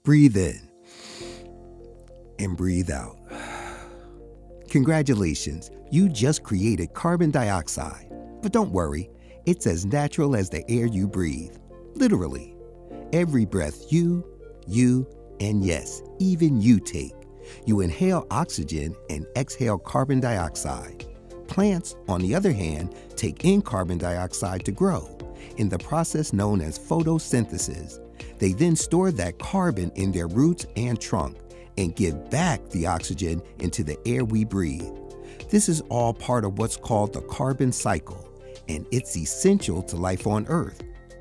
Breathe in and breathe out. Congratulations, you just created carbon dioxide. But don't worry, it's as natural as the air you breathe. Literally. Every breath you, and yes, even you take. You inhale oxygen and exhale carbon dioxide. Plants, on the other hand, take in carbon dioxide to grow, in the process known as photosynthesis. They then store that carbon in their roots and trunk and give back the oxygen into the air we breathe. This is all part of what's called the carbon cycle, and it's essential to life on Earth.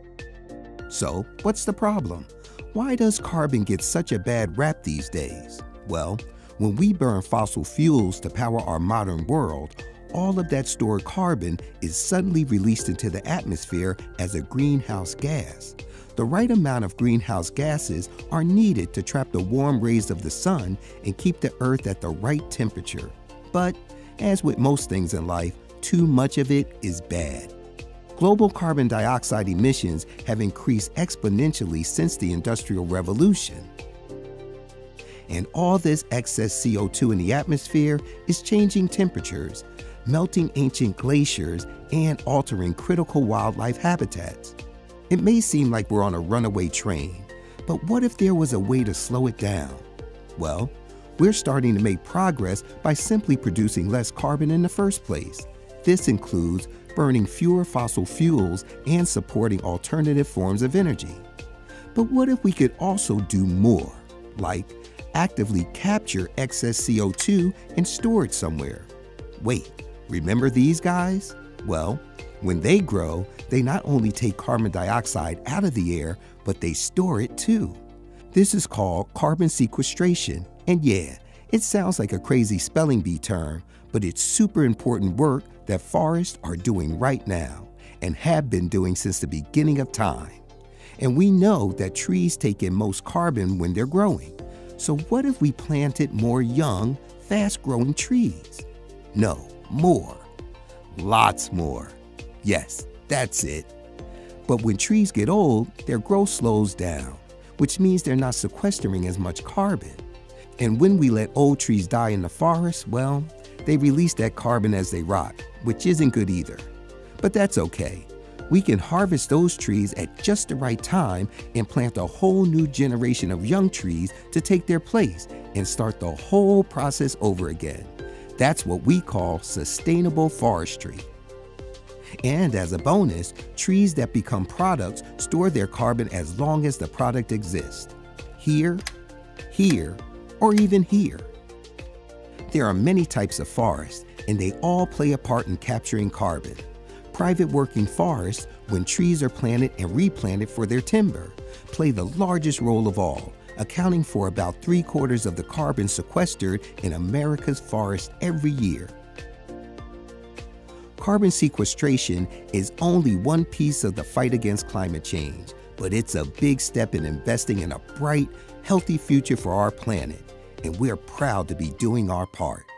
So, what's the problem? Why does carbon get such a bad rap these days? Well, when we burn fossil fuels to power our modern world, all of that stored carbon is suddenly released into the atmosphere as a greenhouse gas. The right amount of greenhouse gases are needed to trap the warm rays of the sun and keep the Earth at the right temperature. But, as with most things in life, too much of it is bad. Global carbon dioxide emissions have increased exponentially since the Industrial Revolution. And all this excess CO2 in the atmosphere is changing temperatures, melting ancient glaciers, and altering critical wildlife habitats. It may seem like we're on a runaway train, but what if there was a way to slow it down? Well, we're starting to make progress by simply producing less carbon in the first place. This includes burning fewer fossil fuels and supporting alternative forms of energy. But what if we could also do more, like actively capture excess CO2 and store it somewhere? Wait, remember these guys? Well, when they grow, they not only take carbon dioxide out of the air, but they store it too. This is called carbon sequestration. And yeah, it sounds like a crazy spelling bee term, but it's super important work that forests are doing right now and have been doing since the beginning of time. And we know that trees take in most carbon when they're growing. So what if we planted more young, fast-growing trees? No, more. Lots more. Yes, that's it. But when trees get old, their growth slows down, which means they're not sequestering as much carbon. And when we let old trees die in the forest, well, they release that carbon as they rot, which isn't good either. But that's okay. We can harvest those trees at just the right time and plant a whole new generation of young trees to take their place and start the whole process over again. That's what we call sustainable forestry. And as a bonus, trees that become products store their carbon as long as the product exists. Here, or even here. There are many types of forests, and they all play a part in capturing carbon. Private working forests, when trees are planted and replanted for their timber, play the largest role of all, accounting for about 3/4 of the carbon sequestered in America's forests every year. Carbon sequestration is only one piece of the fight against climate change, but it's a big step in investing in a bright, healthy future for our planet, and we're proud to be doing our part.